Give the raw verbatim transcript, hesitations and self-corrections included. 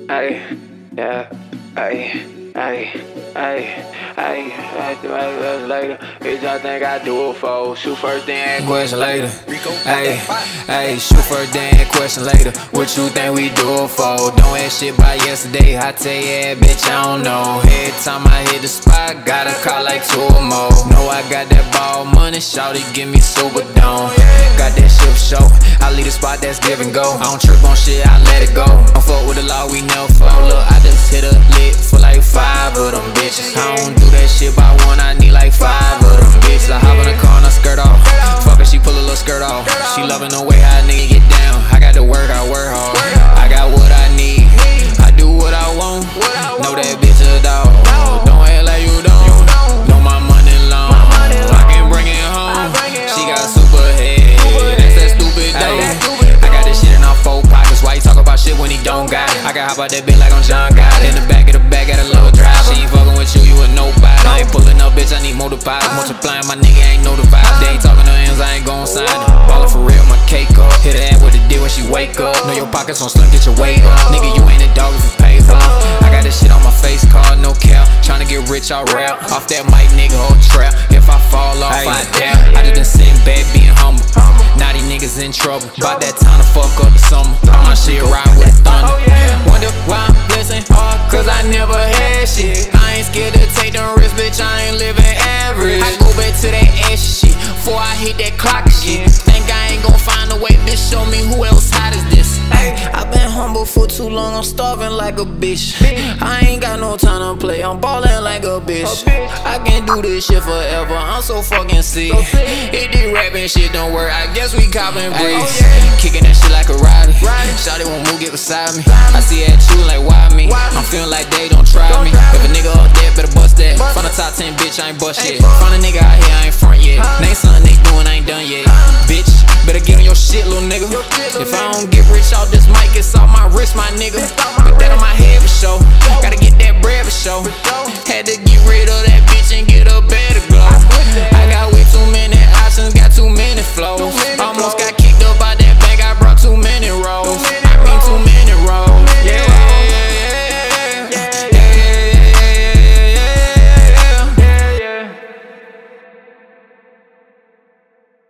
Ay, yeah, ay, ay, ay, ay, I do it later. Bitch, I think I do it for shoot first, then question later. Ay, ay, shoot first, then question later. What you think we do it for? Don't ask shit by yesterday. I tell you, yeah, bitch, I don't know. Every time I hit the spot, gotta call like two or more. Know I got that ball money, shawty give me super dome. Got that shit for show. I leave the spot, that's give and go. I don't trip on shit, I let it go. Don't fuck with the law, we never fall. Look, I just hit a lick for like five of them bitches. I don't do that shit by one, I need like five of them bitches. I hop in the car and I skirt off. Fuck her, she pull a little skirt off. She loving the way how a nigga get down. I got to work, I work hard. I got what I need. I do what I want. Know that bitch a dog. Don't act like you don't. Know my money long. I can bring it home. She got super head. That's that stupid though. I got this shit in our four pockets. Why you talk about shit when he don't got it? I got hop out that bitch like I'm John Gotti. In the back of the bag, got a low drive. She ain't fucking with you, you a nobody. I ain't pulling up, bitch, I need more deposits. Multiplying, my nigga ain't no device. They ain't talking to hands, I ain't gon' sign it. Ballin' for real, my cake up. Hit her ass with a deal when she wake up. Know your pockets on slim, get your weight up. Nigga, you ain't a dog if you pay for it. I got this shit on my face card, no cap. Tryna get rich, I rap. Off that mic, nigga, whole trap. If I fall off, I dap. I just been sitting back, being humble. Now these niggas in trouble. About that time to fuck up the summer. All my shit riding with the thunder. Wonder why I'm blessing hard, cause I never had shit. I ain't scared to take them risks, bitch, I ain't living average. I go back to that ass shit, before I hit that clock shit. Think I ain't gon' find a way, bitch, show me who else hot as this. Ay, I been humble for too long, I'm starving like a bitch. I ain't got no time to play, I'm ballin' like a bitch. I can do this shit forever, I'm so fucking sick. If this rapping shit don't work, I guess we coppin' bricks. Kicking that shit like a rider. Shawty won't move, get beside me. I see that you like why me? I'm feeling like they don't try me. If a nigga up there, better bust that. From the top ten, bitch, I ain't bust yet. From a nigga out here, I ain't front yet. Name something they doing, I ain't done yet. Bitch, better get on your shit, little nigga. If I don't get rich off this mic, it's off my wrist, my nigga.